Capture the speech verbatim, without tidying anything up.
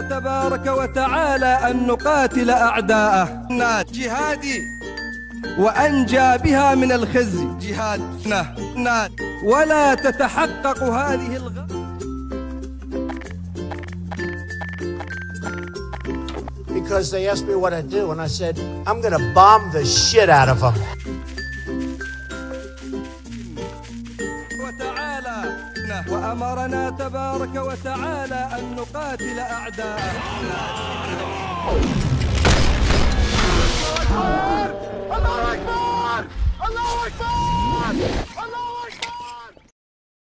تبارك وتعالى أن نقاتل أعداءه جهادي وأنجى بها من الخزي جهادنا ولا تتحقق هذه الغاية. Because they asked me what I'd do, and I said, I'm going to bomb the shit out of them. وأمرنا تبارك وتعالى أن نقاتل أعداءه. الله أكبر! الله أكبر! الله أكبر!